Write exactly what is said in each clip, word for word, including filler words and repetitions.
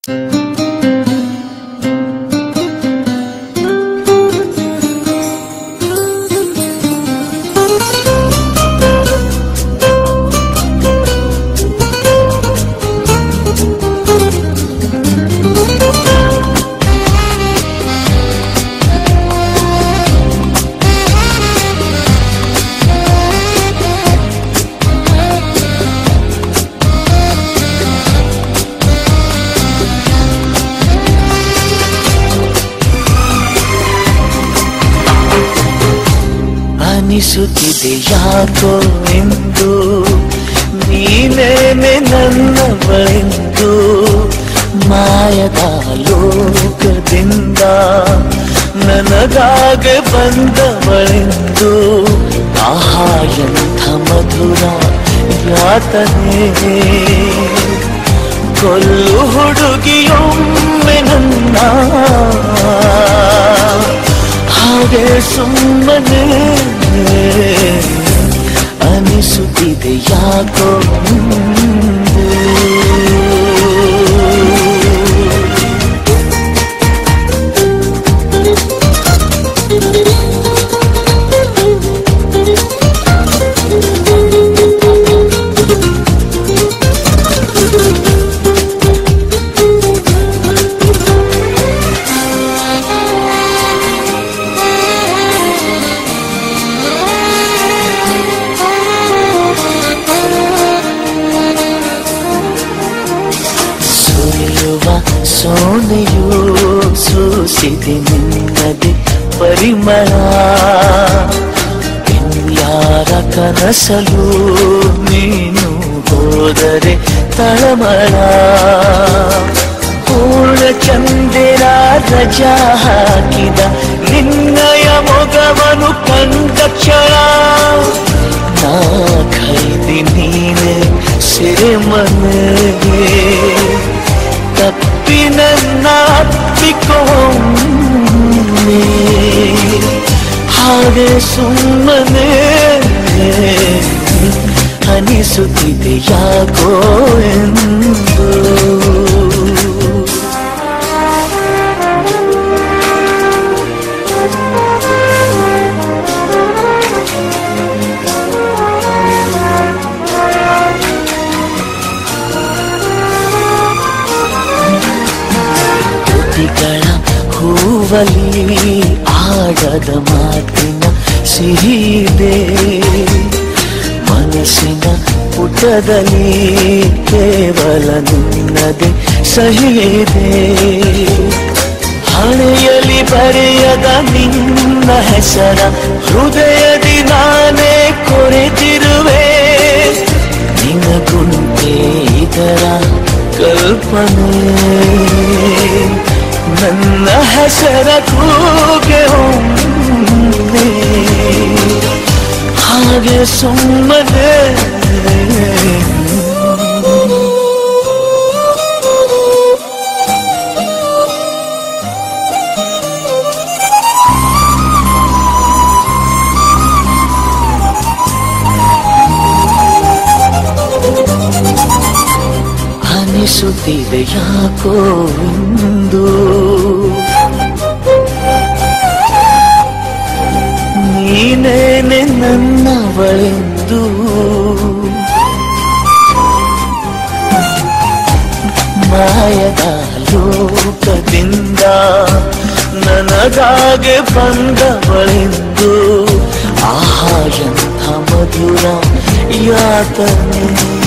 ಅನಿಸುತ್ತಿದೆ ಯಾಕೋ ಎಂದು ನೀನೇನೆ ನನ್ನವಳೆಂದು ಮಾಯದ ಲೋಕದಿಂದ ನನಗಾಗೆ ಬಂದವಳೆಂದು ಆಹಾ ಎಂಥ ಮಧುರ ಯಾತನೆ ಕೊಲ್ಲು ಹುಡುಗಿಯೊಮ್ಮೆ ನನ್ನ ಹಾಗೆ ಸುಮ್ಮನೆ ಅನಿಸುತ್ತಿದೆ ಯಾಕೋ ಸೋನೆಯೂ ಸೂಸಿದೆ ನಿನ್ನದೆ ಪರಿಮಳ ಇನ್ಯಾರ ಕನಸಲು ನೀನು ಹೋದರೆ ತಳಮಳ ಪೂರ್ಣ ಚಂದಿರ ರಜಾ ಹಾಕಿದ ನಿನ್ನಯ ಮೊಗವನು ಕಂಡ ಕ್ಷಣ ನಾ ಖೈದಿ ನೀನೆ ಸೆರೆಮನೆಗೆ ತಪ್ಪಿ ನನ್ನ ಅಪ್ಪಿಕೊಂಡೆ ಹಾಗೆ ಸುಮ್ಮನೆ ಅನಿಸುತ್ತಿದೆ ಯಾಕೋ ಎಂದು ಹೂವಲಿ ಆಡದ ಮಾತಿನ ಸಿಹಿದೆ ಮನಸ್ಸಿನ ಪುಟದಲ್ಲಿ ಕೇವಲ ನಿನ್ನದೆ ಸಹಿದೆ ಹಣೆಯಲ್ಲಿ ಬರೆಯದ ನಿನ್ನ ಹೆಸರ ಹೃದಯದಿ ನಾನೇ ಕೊರೆತಿರುವೆ ನಿನಗುಂಟೆ ಇದರ ಕಲ್ಪನೆ ನನ್ನ ಹೆಸರ ಕೂಗೆ ಒಮ್ಮೆ ಹಾಗೆ ಸುಮ್ಮನೆ ಅನಿಸುತ್ತಿದೆ ಯಾಕೋ ಎಂದು ನೀನೇನೆ ನನ್ನವಳೆಂದು ಮಾಯದ ಲೋಕದಿಂದ ನನಗಾಗೆ ಬಂದವಳೆಂದು ಆಹಾ ಎಂಥ ಮಧುರ ಯಾತನೆ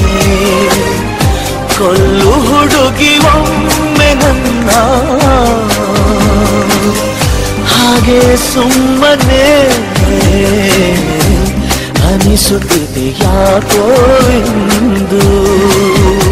ಕೊಲ್ಲು ಹುಡುಗಿ ಒಮ್ಮೆ ನನ್ನ ಹಾಗೆ ಸುಮ್ಮನೆ ಅನಿಸುತ್ತಿದೆ ಯಾಕೋ ಎಂದು